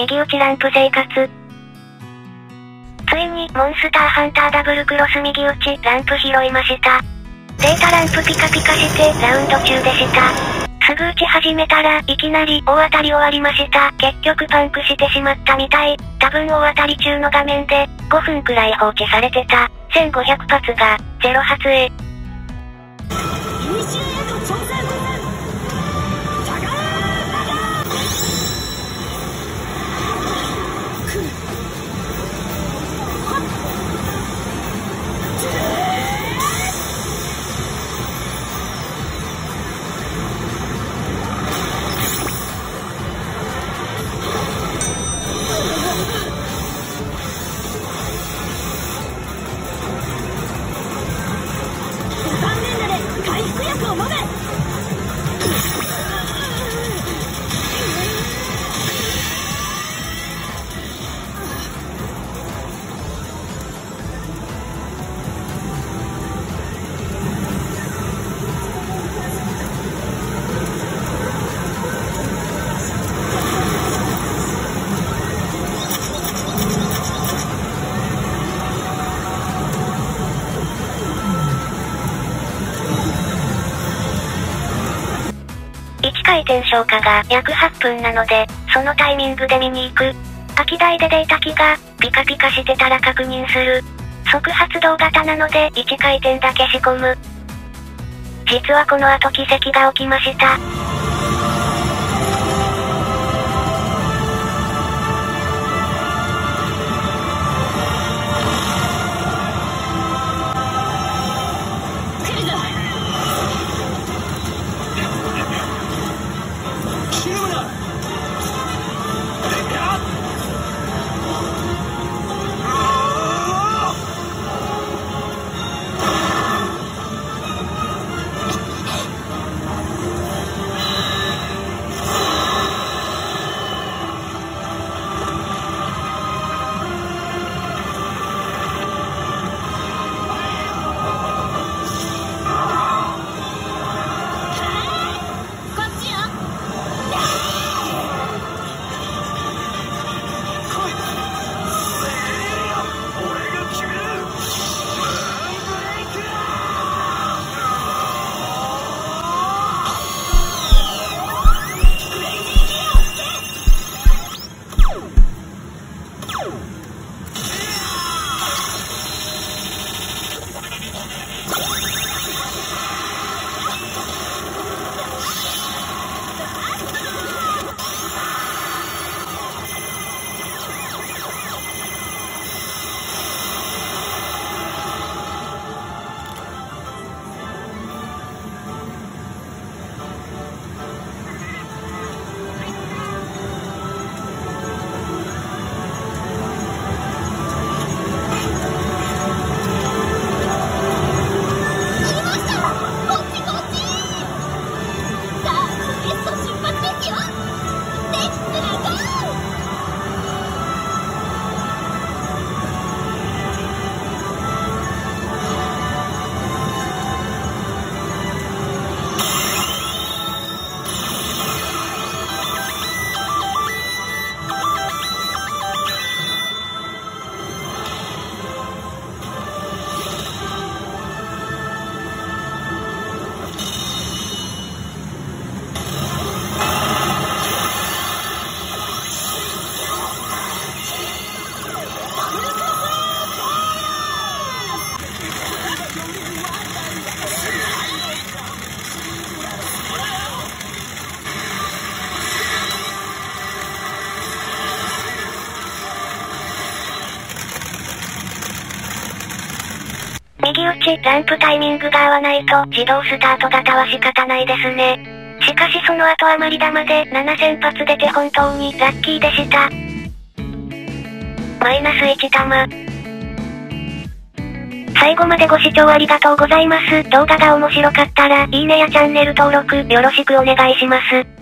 右打ちランプ生活。ついに、モンスターハンターダブルクロス右打ち、ランプ拾いました。データランプピカピカして、ラウンド中でした。すぐ打ち始めたら、いきなり、大当たり終わりました。結局パンクしてしまったみたい。多分大当たり中の画面で、5分くらい放置されてた。1500発が、0発へ。1回転消化が約8分なので、そのタイミングで見に行く。空き台でデータ機が、ピカピカしてたら確認する。即発動型なので、1回転だけ仕込む。実はこの後奇跡が起きました。右打ち、ランプタイミングが合わないと自動スタート型は仕方ないですね。しかしその後余り弾で7000発出て本当にラッキーでした。マイナス1弾。最後までご視聴ありがとうございます。動画が面白かったらいいねやチャンネル登録よろしくお願いします。